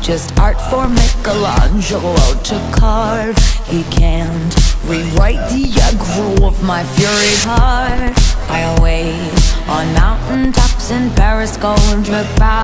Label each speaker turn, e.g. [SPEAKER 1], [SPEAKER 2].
[SPEAKER 1] just art for Michelangelo to carve. He can't rewrite the aggro of my fury heart. I await on mountain tops in Paris, going drip out.